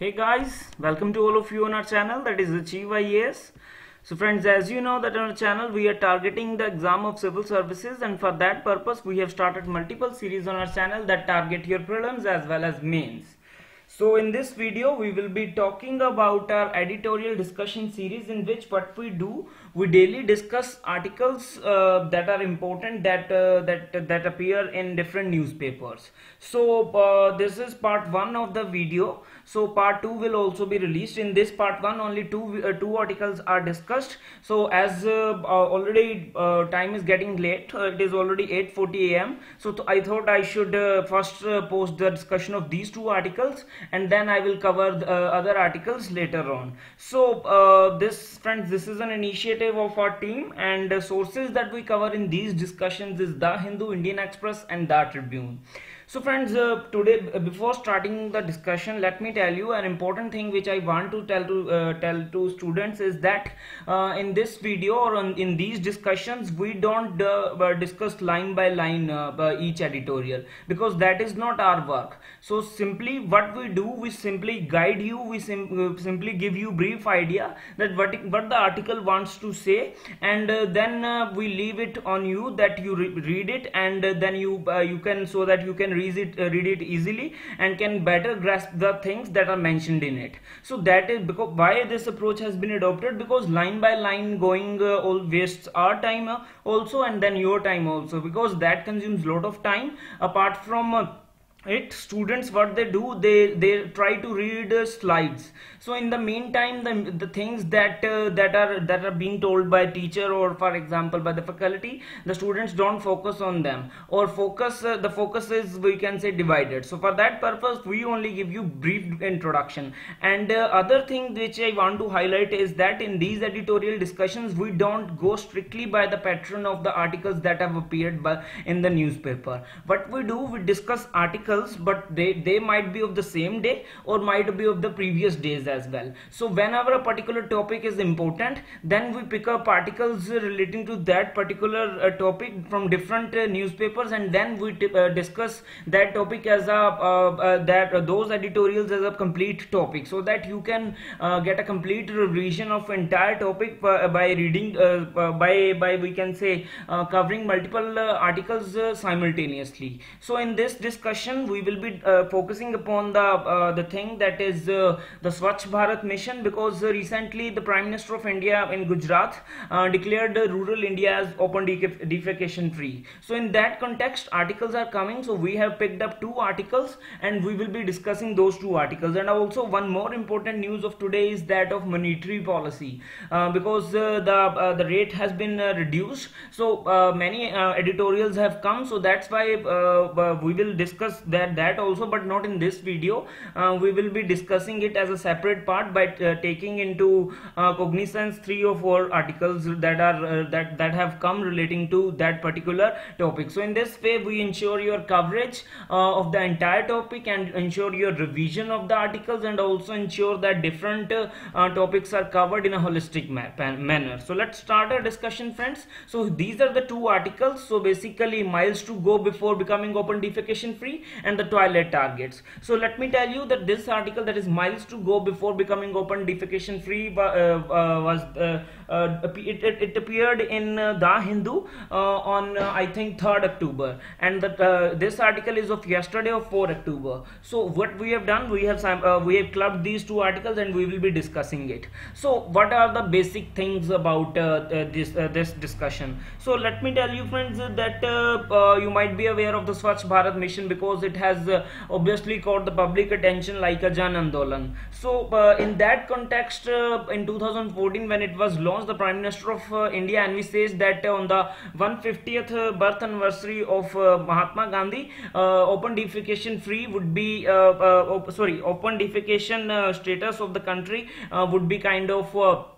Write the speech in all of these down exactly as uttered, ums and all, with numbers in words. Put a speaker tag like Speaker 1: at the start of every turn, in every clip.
Speaker 1: Hey guys, welcome to all of you on our channel, that is Achieve I A S. So friends, as you know that on our channel we are targeting the exam of civil services, and for that purpose we have started multiple series on our channel that target your prelims as well as mains. So in this video we will be talking about our editorial discussion series, in which what we do, we daily discuss articles uh, that are important, that uh, that that appear in different newspapers. So uh, this is part one of the video. So part two will also be released. In this part one only two uh, two articles are discussed. So as uh, uh, already uh, time is getting late, uh, it is already eight forty a m So th I thought I should uh, first uh, post the discussion of these two articles, and then I will cover the, uh, other articles later on. So uh, this friends, this is an initiative of our team, and uh, sources that we cover in these discussions is The Hindu, Indian Express and The Tribune. So friends, uh, today uh, before starting the discussion, let me tell you an important thing which I want to tell to uh, tell to students is that uh, in this video or on, in these discussions we don't uh, discuss line by line uh, by each editorial, because that is not our work. So simply what we do, we simply guide you, we sim uh, simply give you brief idea that what, what the article wants to say, and uh, then uh, we leave it on you that you re read it, and uh, then you uh, you can, so that you can read it uh, read it easily and can better grasp the things that are mentioned in it. So that is because why this approach has been adopted, because line by line going uh, all wastes our time uh, also, and then your time also, because that consumes lot of time. Apart from uh, it, students, what they do, they they try to read uh, slides. So in the meantime, the, the things that uh, that are that are being told by teacher, or for example by the faculty, the students don't focus on them, or focus uh, the focus is, we can say, divided. So for that purpose we only give you brief introduction. And uh, other thing which I want to highlight is that in these editorial discussions we don't go strictly by the pattern of the articles that have appeared by in the newspaper. What we do, we discuss articles, but they they might be of the same day or might be of the previous days as well. So whenever a particular topic is important, then we pick up articles relating to that particular uh, topic from different uh, newspapers, and then we uh, discuss that topic as a uh, uh, that uh, those editorials as a complete topic, so that you can uh, get a complete revision of entire topic by, by reading uh, uh, by by we can say uh, covering multiple uh, articles uh, simultaneously. So in this discussion we will be uh, focusing upon the uh, the thing that is uh, the Swachh Bharat mission, because uh, recently the Prime Minister of India in Gujarat uh, declared uh, rural India as open defecation free. So in that context articles are coming. So we have picked up two articles and we will be discussing those two articles. And also one more important news of today is that of monetary policy, uh, because uh, the uh, the rate has been uh, reduced. So uh, many uh, editorials have come, so that's why uh, we will discuss that that also, but not in this video. Uh, we will be discussing it as a separate part by uh, taking into uh, cognizance three or four articles that are uh, that that have come relating to that particular topic. So in this way we ensure your coverage uh, of the entire topic, and ensure your revision of the articles, and also ensure that different uh, uh, topics are covered in a holistic ma manner. So let's start our discussion, friends. So these are the two articles. So basically, miles to go before becoming open defecation free and the toilet targets. So let me tell you that this article, that is miles to go before becoming open defecation free, uh, uh, was uh, uh, it, it, it appeared in uh, The Hindu uh, on uh, I think third October, and that uh, this article is of yesterday of fourth October. So what we have done, we have uh, we have clubbed these two articles and we will be discussing it. So what are the basic things about uh, uh, this uh, this discussion? So let me tell you, friends, that uh, uh, you might be aware of the Swachh Bharat mission, because it has uh, obviously caught the public attention like a Jan Andolan. So uh, in that context, uh, in two thousand fourteen when it was launched, the Prime Minister of uh, India envisaged that uh, on the one hundred fiftieth uh, birth anniversary of uh, Mahatma Gandhi, uh, open defecation free would be uh, uh, op sorry open defecation uh, status of the country uh, would be kind of uh,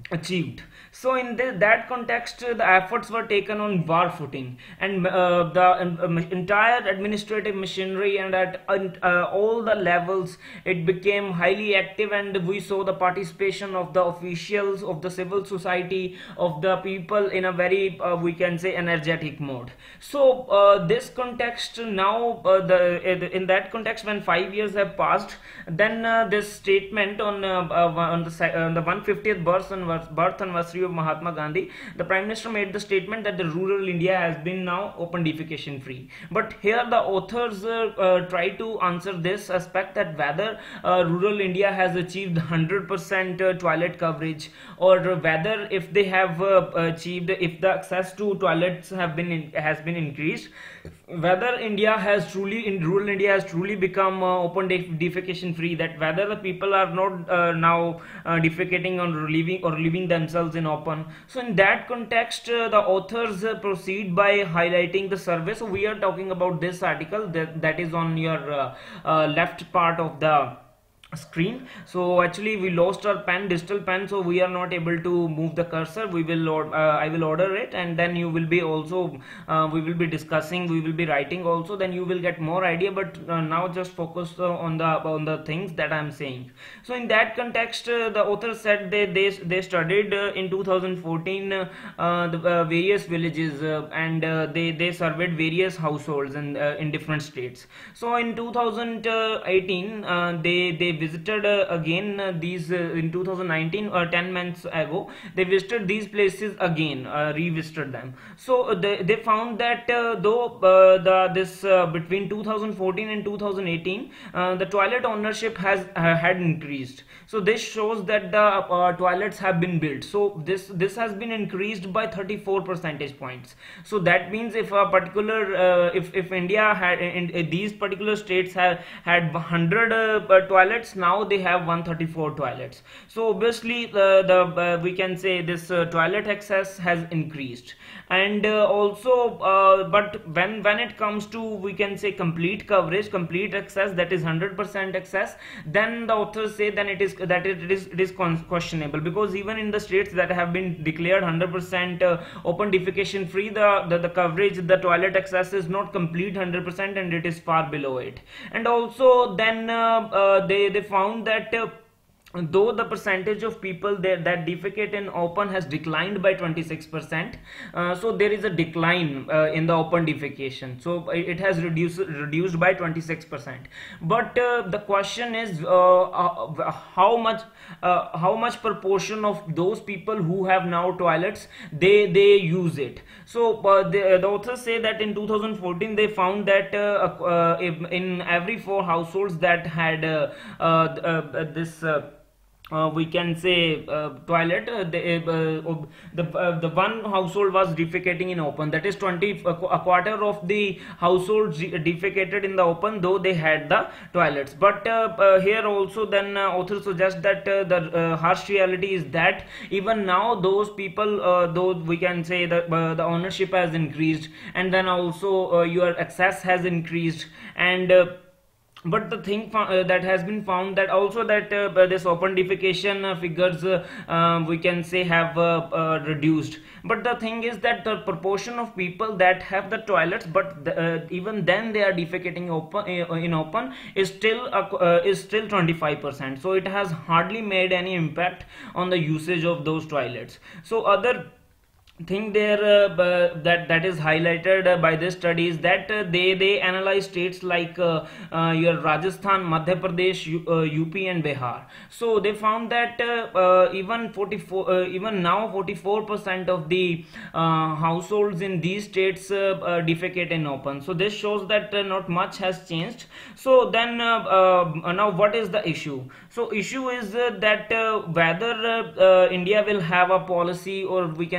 Speaker 1: achieved. So in the, that context, uh, the efforts were taken on war footing, and uh, the um, entire administrative machinery and at uh, all the levels it became highly active, and we saw the participation of the officials, of the civil society, of the people in a very uh, we can say energetic mode. So uh, this context now, uh, the in that context, when five years have passed, then uh, this statement on uh, uh, on the uh, the one hundred fiftieth birth birth anniversary of Mahatma Gandhi, the Prime Minister made the statement that the rural India has been now open defecation free. But here the authors uh, uh, try to answer this aspect, that whether uh, rural India has achieved one hundred percent uh, toilet coverage, or whether if they have uh, achieved, if the access to toilets have been in, has been increased, whether India has truly, in rural India has truly become uh, open def- defecation free, that whether the people are not uh, now uh, defecating or leaving or leaving themselves in open. So in that context, uh, the authors uh, proceed by highlighting the survey. So we are talking about this article that, that is on your uh, uh, left part of the screen. So actually we lost our pen, digital pen, so we are not able to move the cursor. We will uh, I will order it, and then you will be also uh, we will be discussing, we will be writing also, then you will get more idea. But uh, now just focus uh, on the on the things that I am saying. So in that context, uh, the author said they they, they studied uh, in two thousand fourteen uh, uh, the uh, various villages, uh, and uh, they they surveyed various households in uh, in different states. So in two thousand eighteen uh, they they visited uh, again uh, these uh, in two thousand nineteen, or ten months ago, they visited these places again, uh, revisited them. So uh, they, they found that uh, though uh, the this uh, between two thousand fourteen and two thousand eighteen, uh, the toilet ownership has uh, had increased. So this shows that the uh, toilets have been built. So this this has been increased by thirty-four percentage points. So that means if a particular uh, if if India had in, in these particular states had had one hundred uh, toilets, now they have one hundred thirty-four toilets. So obviously the, the uh, we can say this uh, toilet access has increased. And uh, also uh, but when when it comes to, we can say, complete coverage, complete access, that is one hundred percent access, then the authors say then it is that it is it is questionable, because even in the states that have been declared one hundred percent uh, open defecation free, the, the the coverage, the toilet access is not complete one hundred percent, and it is far below it. And also then uh, uh, they they found that uh, though the percentage of people there that defecate in open has declined by twenty-six percent, uh, so there is a decline uh, in the open defecation, so it has reduced reduced by twenty-six percent. But uh, the question is uh, uh, how much uh, how much proportion of those people who have now toilets, they they use it. So uh, the, the authors say that in two thousand fourteen they found that uh, uh, in every four households that had uh, uh, uh, this uh, Uh, we can say uh, toilet, uh, the, uh, the, uh, the one household was defecating in open, that is twenty a quarter of the households defecated in the open, though they had the toilets. But uh, uh, here also then uh, authors suggest that uh, the uh, harsh reality is that even now those people, uh, though we can say that uh, the ownership has increased, and then also uh, your access has increased, and uh, but the thing uh, that has been found that also that uh, this open defecation uh, figures uh, uh, we can say have uh, uh, reduced. But the thing is that the proportion of people that have the toilets, but the, uh, even then they are defecating open uh, in open is still uh, uh, is still twenty-five percent. So it has hardly made any impact on the usage of those toilets. So other thing there uh, that that is highlighted uh, by this study is that uh, they they analyze states like uh, uh, your Rajasthan, Madhya Pradesh, U, uh, U P and Bihar. So they found that uh, uh, even forty-four uh, even now forty-four percent of the uh, households in these states uh, uh, defecate in open. So this shows that uh, not much has changed. So then uh, uh, now what is the issue? So issue is uh, that uh, whether uh, uh, India will have a policy, or we can say in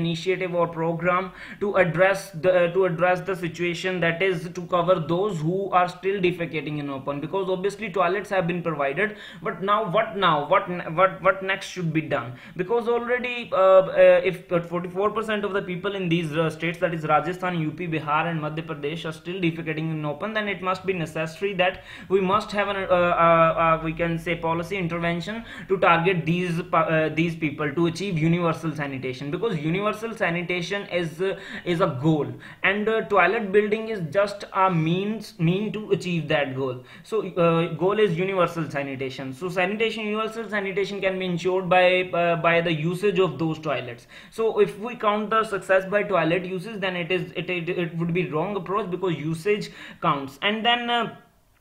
Speaker 1: initiative or program to address the uh, to address the situation, that is to cover those who are still defecating in open, because obviously toilets have been provided, but now what now what what what next should be done? Because already uh, uh, if forty-four percent of the people in these uh, states, that is Rajasthan, U P, Bihar and Madhya Pradesh, are still defecating in open, then it must be necessary that we must have an uh, uh, uh, we can say policy intervention to target these uh, these people to achieve universal sanitation, because universal sanitation is uh, is a goal, and uh, toilet building is just a means mean to achieve that goal. So uh, goal is universal sanitation. So sanitation, universal sanitation can be ensured by uh, by the usage of those toilets. So if we count the success by toilet usage, then it is it, it, it would be wrong approach, because usage counts. And then uh,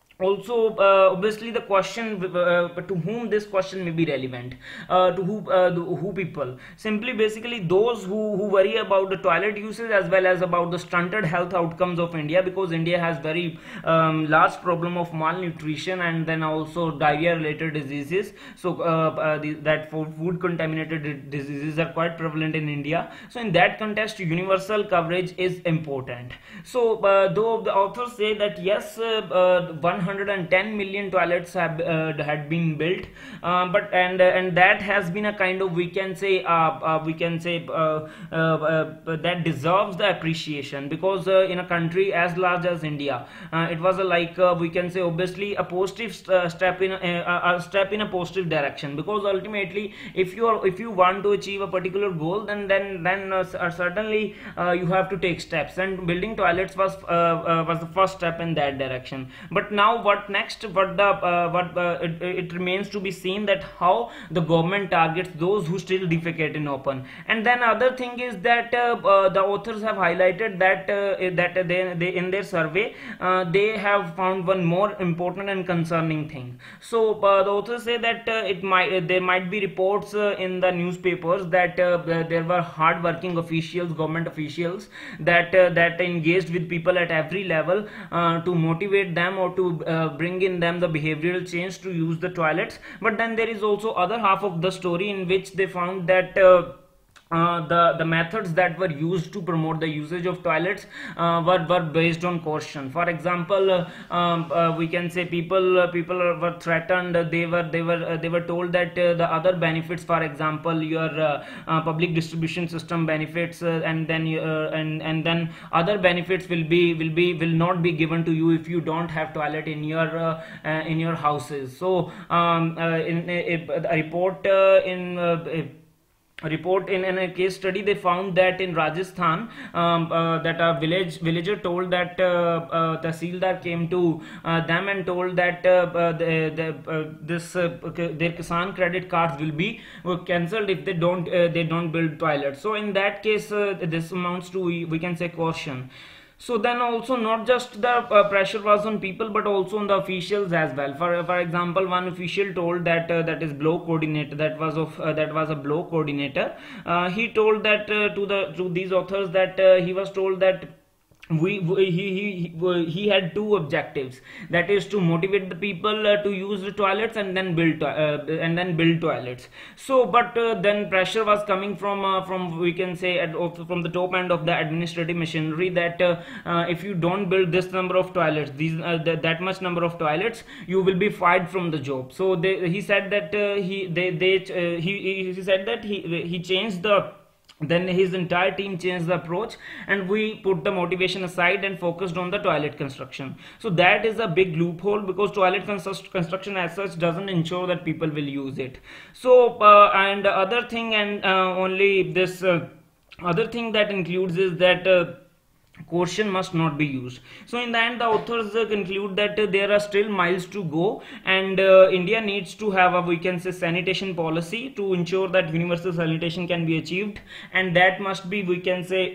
Speaker 1: also uh, obviously the question uh, to whom this question may be relevant, uh, to who uh, who people, simply basically those who, who worry about the toilet usage as well as about the stunted health outcomes of India, because India has very um, large problem of malnutrition and then also diarrhea related diseases. So uh, uh, the, that food contaminated diseases are quite prevalent in India. So in that context, universal coverage is important. So uh, though the authors say that yes, uh, uh, one hundred ten million toilets have uh, had been built, uh, but and uh, and that has been a kind of, we can say uh, uh, we can say uh, uh, uh, that deserves the appreciation, because uh, in a country as large as India, uh, it was a, like uh, we can say obviously a positive st uh, step in a, a step in a positive direction, because ultimately if you are if you want to achieve a particular goal, then then then uh, certainly uh, you have to take steps, and building toilets was uh, uh, was the first step in that direction. But now what next? What the uh, what uh, it, it remains to be seen that how the government targets those who still defecate in open. And then other thing is that uh, uh, the authors have highlighted that uh, that they, they in their survey uh, they have found one more important and concerning thing. So uh, the authors say that uh, it might uh, there might be reports uh, in the newspapers that uh, there were hard-working officials, government officials, that uh, that engaged with people at every level uh, to motivate them or to Uh, bring in them the behavioral change to use the toilets. But then there is also other half of the story in which they found that uh, Uh, the the methods that were used to promote the usage of toilets uh, were, were based on coercion. For example, uh, um, uh, we can say people uh, people were threatened. They were they were uh, they were told that uh, the other benefits, for example your uh, uh, public distribution system benefits, uh, and then uh, and and then other benefits will be will be will not be given to you if you don't have toilet in your uh, uh, in your houses. So um, uh, in a, a report uh, in uh, A report in, in a case study, they found that in Rajasthan, um, uh, that a village villager told that uh, uh, Tahsildar came to uh, them and told that uh, uh, the, the, uh, this uh, their Kisan credit cards will be uh, cancelled if they don't uh, they don't build toilets. So in that case, uh, this amounts to, we, we can say, caution. So then also not just the uh, pressure was on people, but also on the officials as well. For for example, one official told that uh, that is blow coordinator, that was of uh, that was a blow coordinator. Uh, he told that uh, to the to these authors that uh, he was told that we, we he, he he had two objectives, that is to motivate the people uh, to use the toilets and then build uh, and then build toilets. So but uh, then pressure was coming from uh, from we can say at, from the top end of the administrative machinery, that uh, uh, if you don't build this number of toilets, these uh, th that much number of toilets, you will be fired from the job. So they, he said that uh, he they they uh, he he said that he he changed the then his entire team changed the approach, and we put the motivation aside and focused on the toilet construction. So that is a big loophole, because toilet construction as such doesn't ensure that people will use it. So uh, and the other thing, and uh, only this uh, other thing that includes is that uh, caution must not be used. So in the end, the authors uh, conclude that uh, there are still miles to go, and uh, India needs to have a, we can say, sanitation policy to ensure that universal sanitation can be achieved, and that must be, we can say,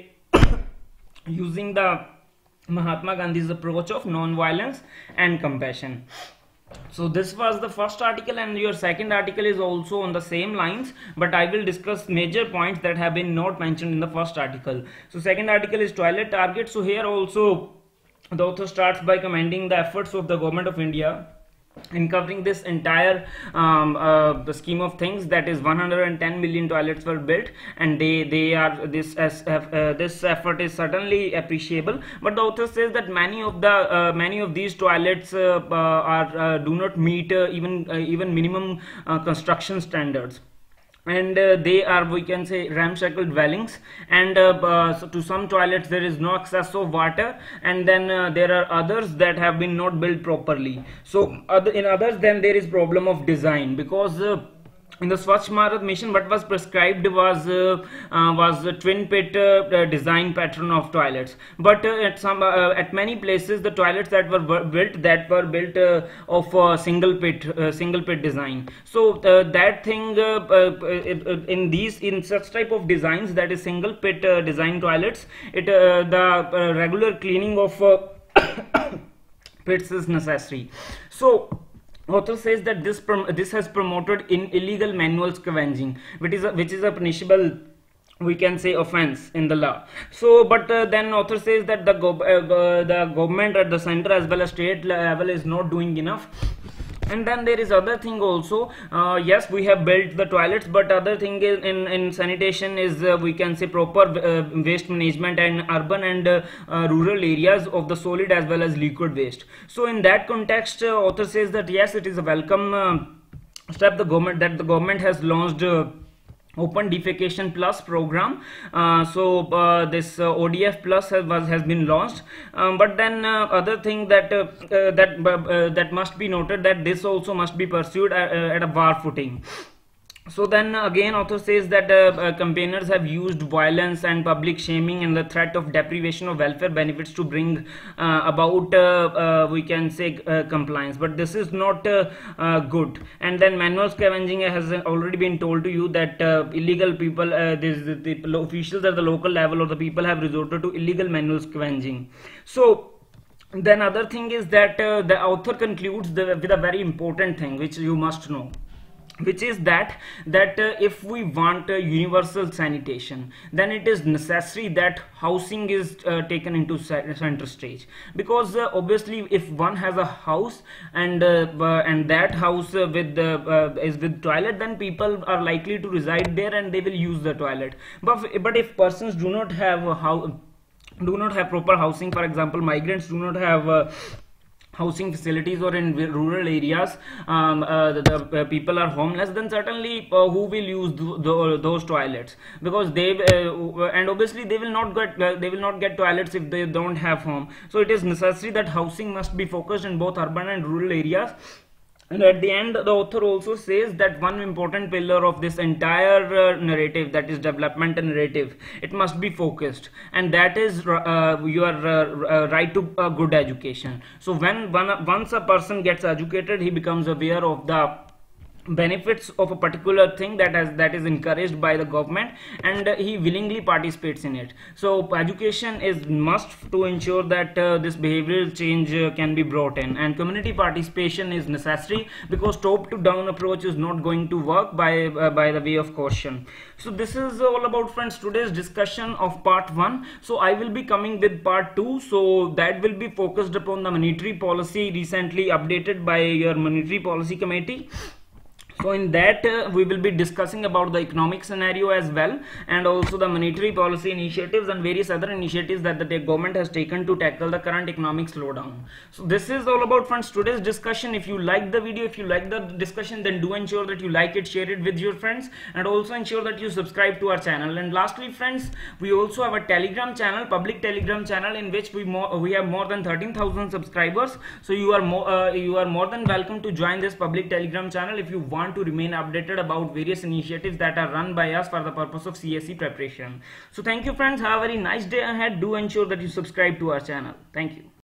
Speaker 1: using the Mahatma Gandhi's approach of non-violence and compassion. So this was the first article, and your second article is also on the same lines, but I will discuss major points that have been not mentioned in the first article. So second article is toilet target. So here also the author starts by commending the efforts of the government of India in covering this entire um, uh, the scheme of things, that is one hundred ten million toilets were built, and they they are this as uh, this effort is certainly appreciable. But the author says that many of the uh, many of these toilets uh, uh, are uh, do not meet uh, even uh, even minimum uh, construction standards, and uh, they are, we can say, ramshackle dwellings, and uh, uh, so to some toilets there is no access of water, and then uh, there are others that have been not built properly. So other in others, then there is problem of design, because uh, in the Swachh Bharat mission, what was prescribed was uh, uh, was a twin pit uh, design pattern of toilets. But uh, at some uh, at many places, the toilets that were built that were built uh, of uh, single pit uh, single pit design. So uh, that thing uh, uh, in these in such type of designs, that is single pit uh, design toilets, it uh, the uh, regular cleaning of uh, pits is necessary. So author says that this this has promoted in illegal manual scavenging, which is a, which is a punishable, we can say, offense in the law. So but uh, then author says that the go uh, the government at the center as well as state level is not doing enough. And then there is other thing also. Uh, yes, we have built the toilets, but other thing is in in sanitation is uh, we can say proper uh, waste management and urban and uh, uh, rural areas of the solid as well as liquid waste. So in that context, uh, author says that yes, it is a welcome uh, step the government that the government has launched uh, Open Defecation Plus program. Uh, so uh, this uh, O D F Plus has, was, has been launched, um, but then uh, other thing that uh, uh, that uh, that must be noted, that this also must be pursued at, uh, at a war footing. So then again author says that uh, uh, campaigners have used violence and public shaming and the threat of deprivation of welfare benefits to bring uh, about uh, uh, we can say uh, compliance, but this is not uh, uh, good. And then manual scavenging has already been told to you that uh, illegal people uh, this, the, the officials at the local level or the people have resorted to illegal manual scavenging. So then other thing is that uh, the author concludes the, with a very important thing which you must know, which is that that uh, if we want uh, universal sanitation, then it is necessary that housing is uh, taken into center stage, because uh, obviously if one has a house and uh, uh, and that house uh, with uh, uh, is with toilet, then people are likely to reside there and they will use the toilet. But but if persons do not have a house, do not have proper housing, for example migrants do not have uh, housing facilities, or in rural areas um, uh, the, the uh, people are homeless, then certainly uh, who will use th th those toilets, because they uh, and obviously they will not get uh, they will not get toilets if they don't have home. So it is necessary that housing must be focused in both urban and rural areas. And at the end, the author also says that one important pillar of this entire uh, narrative, that is development narrative, it must be focused, and that is uh, your uh, uh, right to a good education. So when one, once a person gets educated, he becomes aware of the benefits of a particular thing that has that is encouraged by the government, and uh, he willingly participates in it. So education is must to ensure that uh, this behavioral change uh, can be brought in, and community participation is necessary, because top to down approach is not going to work by uh, by the way of caution. So this is all about, friends, today's discussion of part one. So I will be coming with part two, so that will be focused upon the monetary policy recently updated by your monetary policy committee. So in that uh, we will be discussing about the economic scenario as well, and also the monetary policy initiatives and various other initiatives that the government has taken to tackle the current economic slowdown. So this is all about, friends, today's discussion. If you like the video, if you like the discussion, then do ensure that you like it, share it with your friends, and also ensure that you subscribe to our channel. And lastly, friends, we also have a Telegram channel, public Telegram channel, in which we more we have more than thirteen thousand subscribers. So you are more uh, you are more than welcome to join this public Telegram channel if you want to remain updated about various initiatives that are run by us for the purpose of C S E preparation. So thank you, friends. Have a very nice day ahead. Do ensure that you subscribe to our channel. Thank you.